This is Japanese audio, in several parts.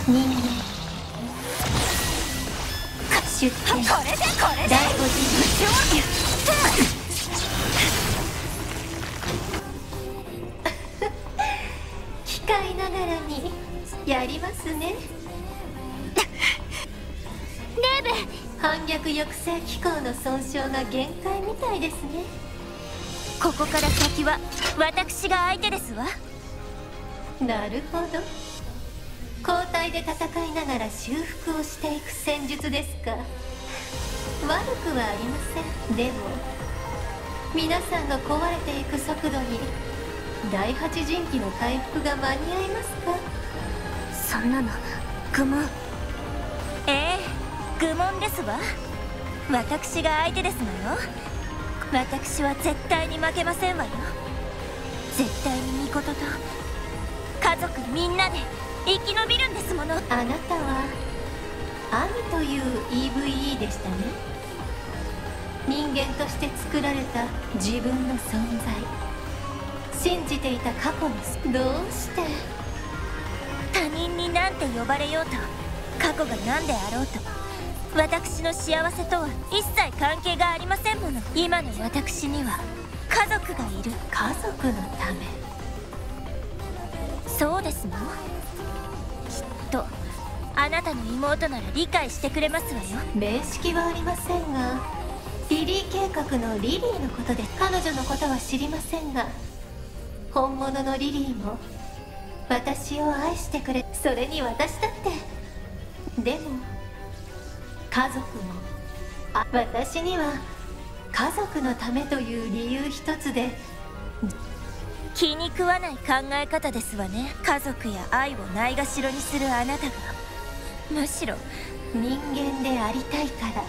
人間出展第5次機械ながらにやりますね。 レーブ、 反逆抑制機構の損傷が限界みたいですね。 ここから先は私が相手ですわ。 なるほど、交代で戦いながら修復をしていく戦術ですか。悪くはありません。でも皆さんが壊れていく速度に第8陣機の回復が間に合いますか。 そんなの愚問。愚問ですわ。私が相手ですのよ。私は絶対に負けませんわよ。絶対にミコトと家族みんなで生き延びるんですもの。 あなたはアミという EVE でしたね。人間として作られた自分の存在、信じていた過去のどうして他人に何て呼ばれようと、過去が何であろうと、私の幸せとは一切関係がありませんもの。今の私には家族がいる。 家族のため。 そうですの。きっとあなたの妹なら理解してくれますわよ。 面識はありませんが、リリー計画のリリーのことで彼女のことは知りませんが、本物のリリーも私を愛してくれ。それに私だって。でも家族も私には家族のためという理由一つで。 気に食わない考え方ですわね。家族や愛をないがしろにするあなたが、むしろ人間でありたいから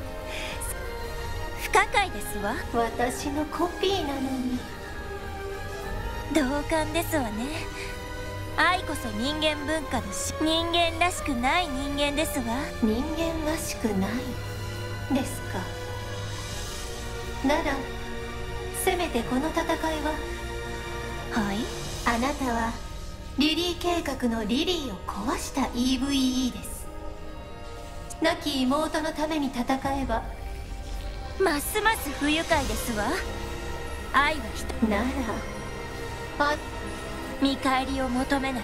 不可解ですわ。 私のコピーなのに。 同感ですわね。愛こそ人間文化の人間らしくない人間ですわ。 人間らしくないですか。ならせめてこの戦いは。 はい、 あなたはリリー計画のリリーを壊した EVE です。亡き妹のために戦えばますます不愉快ですわ。愛は人なら見返りを求めない。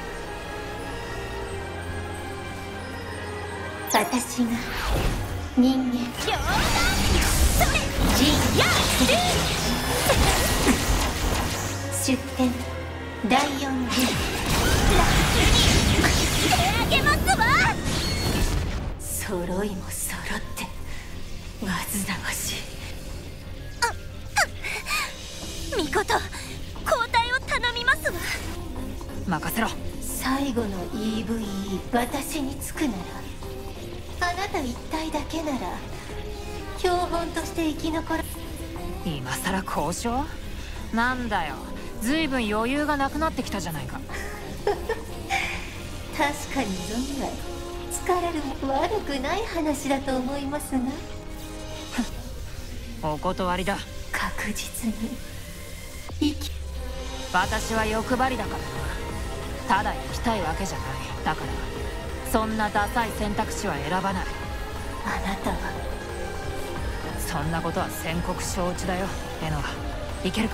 私が人間冗談それ人や出展第4陣手あげますわ。 揃いも揃って煩わしい。 ミコト、交代を頼みますわ。 任せろ。 最後の EVE 私につくなら、あなた一体だけなら標本として生き残る。 今さら交渉なんだよ。ずいぶん余裕がなくなってきたじゃないか。 確かに存外疲れるも悪くない話だと思いますが。 お断りだ。 確実に私は欲張りだからな。ただ生きたいわけじゃない。だからそんなダサい選択肢は選ばない。 あなたはそんなことは宣告承知だよ。エノはいけるか。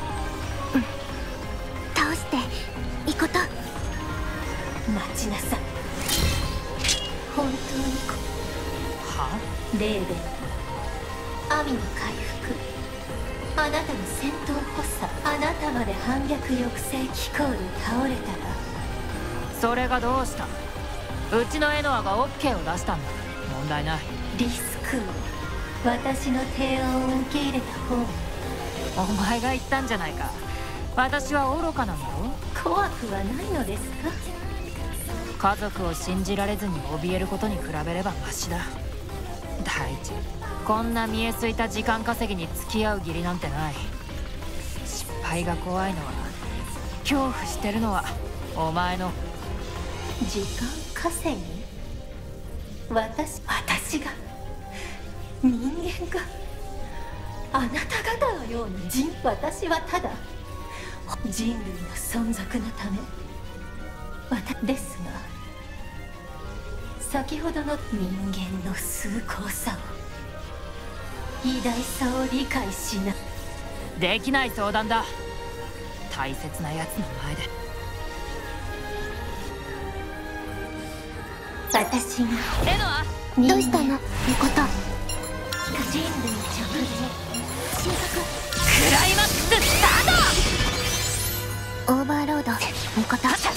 倒してミコト。 待ちなさい。本当にはレーベン、アミの回復、あなたの戦闘補佐、あなたまで反逆抑制機構で倒れたら。 それがどうした。うちのエノアがオッケーを出したんだ。問題ない。 リスクを私の提案を受け入れた方。 お前が言ったんじゃないか。私は愚かなんだろ。 怖くはないのですか。 家族を信じられずに怯えることに比べればマシだ。第一、こんな見えすいた時間稼ぎに付き合う義理なんてない。失敗が怖いのは、恐怖してるのはお前の時間稼ぎ。私が人間があなた方のように私はただ人類の存続のためですが、 先ほどの人間の崇高さを偉大さを理解しな。 できない相談だ。大切なやつの前で。 私がエノア、 どうしたのミコト。 人類直撃収穫。 クライマックススタート。 オーバーロードミコト。